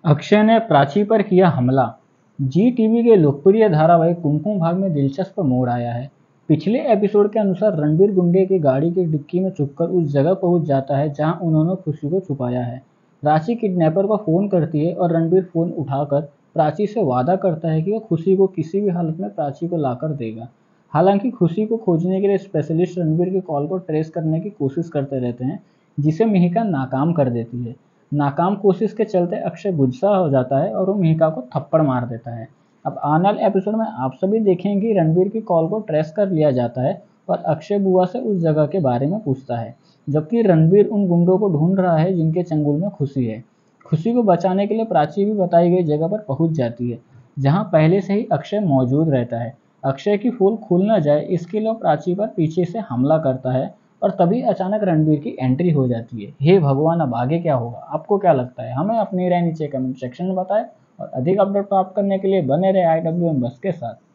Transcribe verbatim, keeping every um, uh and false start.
अक्षय ने प्राची पर किया हमला। जी टीवी के लोकप्रिय धारावाहिक कुमकुम भाग्य में दिलचस्प मोड़ आया है। पिछले एपिसोड के अनुसार रणबीर गुंडे की गाड़ी की डिक्की में छुपकर उस जगह पहुंच जाता है जहां उन्होंने खुशी को छुपाया है। प्राची किडनैपर को फोन करती है और रणबीर फोन उठाकर प्राची से वादा करता है कि वह खुशी को किसी भी हालत में प्राची को लाकर देगा। हालांकि खुशी को खोजने के लिए स्पेशलिस्ट रणबीर की कॉल को ट्रेस करने की कोशिश करते रहते हैं, जिसे मिहिका नाकाम कर देती है। नाकाम कोशिश के चलते अक्षय गुस्सा हो जाता है और वो मिहिका को थप्पड़ मार देता है। अब आने वाले एपिसोड में आप सभी देखेंगे कि रणबीर की कॉल को ट्रेस कर लिया जाता है और अक्षय बुआ से उस जगह के बारे में पूछता है, जबकि रणबीर उन गुंडों को ढूंढ रहा है जिनके चंगुल में खुशी है। खुशी को बचाने के लिए प्राची भी बताई गई जगह पर पहुंच जाती है, जहां पहले से ही अक्षय मौजूद रहता है। अक्षय की फूल खुल न जाए इसके लिए प्राची पर पीछे से हमला करता है और तभी अचानक रणबीर की एंट्री हो जाती है। हे भगवान, अब आगे क्या होगा? आपको क्या लगता है? हमें अपनी राय नीचे कमेंट सेक्शन में बताएं और अधिक अपडेट प्राप्त करने के लिए बने रहे आई डब्ल्यू एम बस के साथ।